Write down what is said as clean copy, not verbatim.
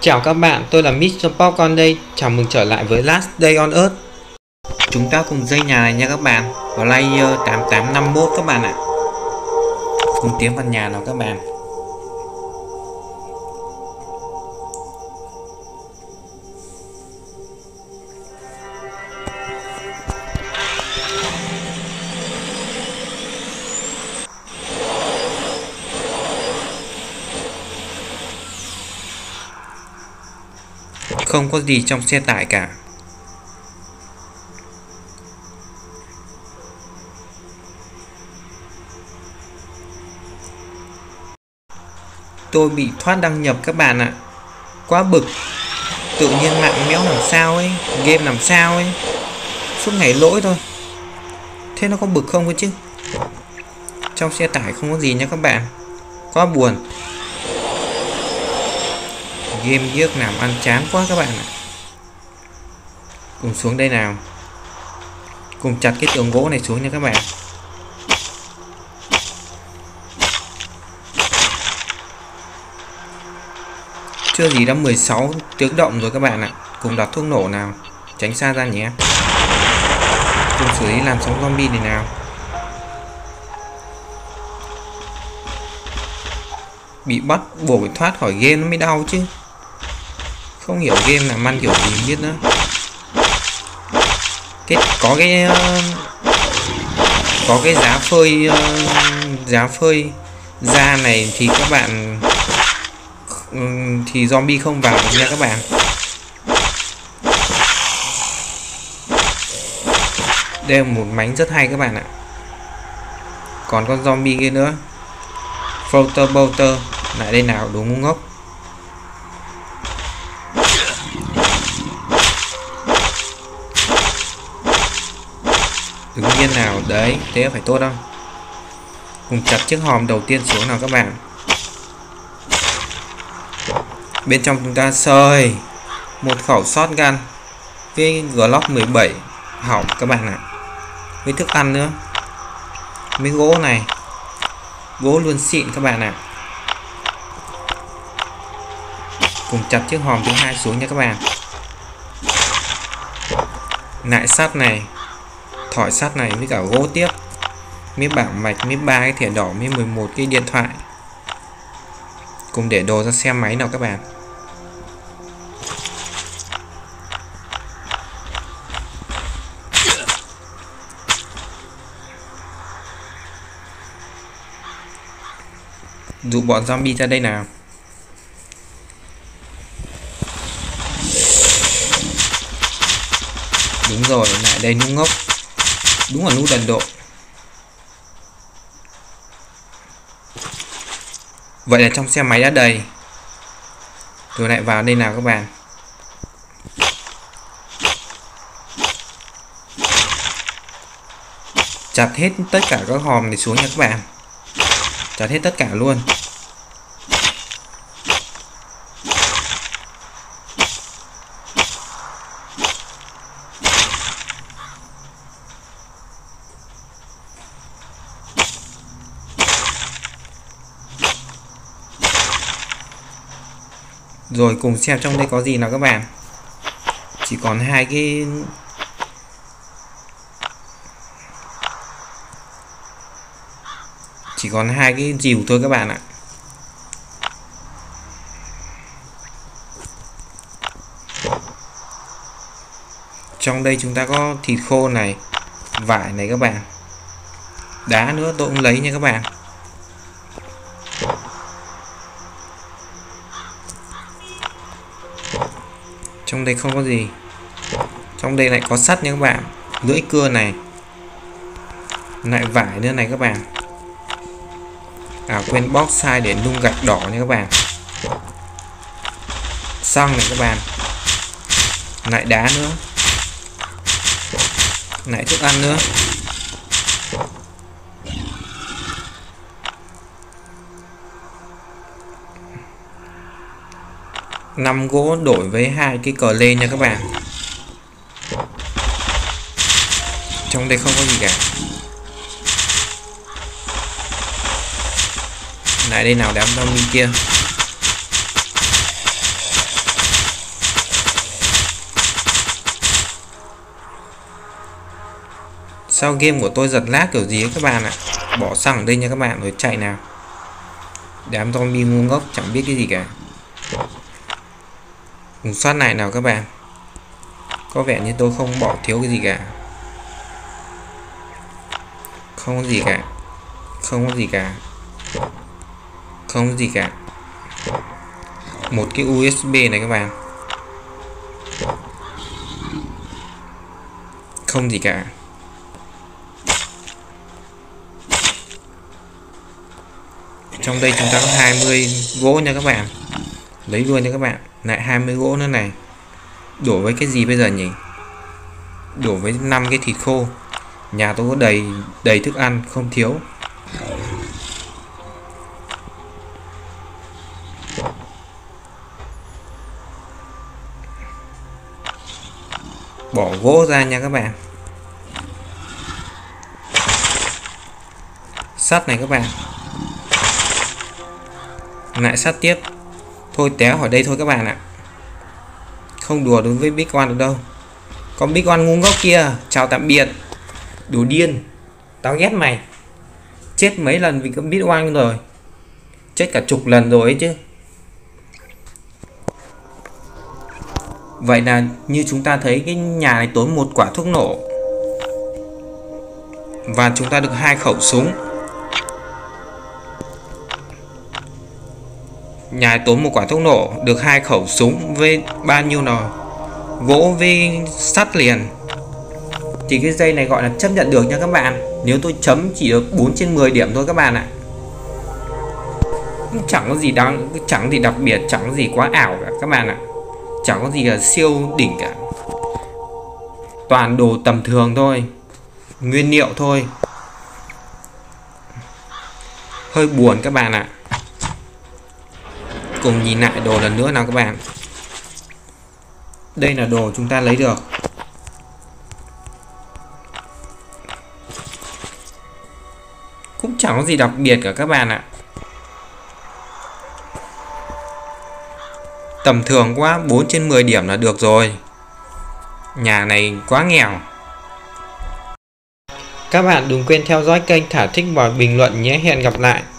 Chào các bạn, tôi là Mr. Popcorn đây. Chào mừng trở lại với Last Day on Earth. Chúng ta cùng xây nhà này nha các bạn. Vào layer 8851 các bạn ạ. Cùng tiến vào nhà nào các bạn. Không có gì trong xe tải cả. Tôi bị thoát đăng nhập các bạn ạ. Quá bực. Tự nhiên mạng méo làm sao ấy, game làm sao ấy, suốt ngày lỗi thôi. Thế nó có bực không cơ chứ? Trong xe tải không có gì nha các bạn. Quá buồn. Game giết làm ăn chán quá các bạn ạ. Cùng xuống đây nào. Cùng chặt cái tường gỗ này xuống nha các bạn. Chưa gì đã 16 tiếng động rồi các bạn ạ. Cùng đặt thuốc nổ nào. Tránh xa ra nhé. Cùng xử lý làn sóng zombie này nào. Bị bắt buộc phải thoát khỏi game nó mới đau chứ. Không hiểu game làm ăn kiểu gì biết nữa. Có cái giá phơi da này thì các bạn thì zombie không vào được nha các bạn. Đây là một mánh rất hay các bạn ạ. Còn con zombie kia nữa. Floater Bolter. Lại đây nào, đồ ngu ngốc. Đứng yên nào. Đấy, thế phải tốt không? Cùng chặt chiếc hòm đầu tiên xuống nào các bạn. Bên trong chúng ta sơi một khẩu shotgun với Glock 17 hỏng các bạn ạ. Với thức ăn nữa. Với gỗ này. Gỗ luôn xịn các bạn ạ. Cùng chặt chiếc hòm thứ hai xuống nha các bạn. Nại sắt này, thỏi sắt này với cả gỗ tiếp. Với bảng mạch, với 3 cái thẻ đỏ, với 11 cái điện thoại. Cùng để đồ ra xe máy nào các bạn. Dụ bọn zombie ra đây nào. Đúng rồi, lại đây ngu ngốc. Đúng là ngu đần độ. Vậy là trong xe máy đã đầy. Rồi lại vào đây nào các bạn. Chặt hết tất cả các hòm này xuống nha các bạn. Chặt hết tất cả luôn. Rồi cùng xem trong đây có gì nào các bạn. Chỉ còn hai cái rìu thôi các bạn ạ. Trong đây chúng ta có thịt khô này, vải này các bạn. Đá nữa tôi cũng lấy nha các bạn. Trong đây không có gì. Trong đây lại có sắt nha các bạn. Lưỡi cưa này. Lại vải nữa này các bạn. Quên bóc size để nung gạch đỏ nha các bạn. Xăng này các bạn. Lại đá nữa. Lại thức ăn nữa. Năm gỗ đổi với hai cái cờ lê nha các bạn. Trong đây không có gì cả. Lại đây nào, đám zombie kia. Sao game của tôi giật lag kiểu gì ấy các bạn ạ. Bỏ xăng ở đây nha các bạn, rồi chạy nào. Đám zombie ngu ngốc chẳng biết cái gì cả. Cùng soát lại nào các bạn. Có vẻ như tôi không bỏ thiếu cái gì cả. Không có gì cả. Không có gì cả. Không có gì cả. Một cái USB này các bạn. Không gì cả. Trong đây chúng ta có 20 gỗ nha các bạn. Lấy luôn nha các bạn. Lại 20 gỗ nữa này. Đổ với cái gì bây giờ nhỉ? Đổ với 5 cái thịt khô. Nhà tôi có đầy thức ăn, không thiếu. Bỏ gỗ ra nha các bạn. Sắt này các bạn. Lại sắt tiếp. Thôi té khỏi đây thôi các bạn ạ. Không đùa đối với Big One được đâu. Còn Big One ngu ngốc kia, chào tạm biệt. Đồ điên. Tao ghét mày. Chết mấy lần vì cái Big One rồi. Chết cả chục lần rồi ấy chứ. Vậy là như chúng ta thấy cái nhà này tốn một quả thuốc nổ. Và chúng ta được 2 khẩu súng. Nhà này tốn một quả thuốc nổ, được 2 khẩu súng với bao nhiêu nào? Gỗ với sắt liền. Thì cái dây này gọi là chấp nhận được nha các bạn. Nếu tôi chấm chỉ được 4 trên 10 điểm thôi các bạn ạ. Chẳng có gì đáng, chẳng gì đặc biệt, chẳng có gì quá ảo cả các bạn ạ. Chẳng có gì là siêu đỉnh cả. Toàn đồ tầm thường thôi. Nguyên liệu thôi. Hơi buồn các bạn ạ. Cùng nhìn lại đồ lần nữa nào các bạn. Đây là đồ chúng ta lấy được. Cũng chẳng có gì đặc biệt cả các bạn ạ. Tầm thường quá, 4 trên 10 điểm là được rồi. Nhà này quá nghèo. Các bạn đừng quên theo dõi kênh Thả Thích và bình luận nhé. Hẹn gặp lại.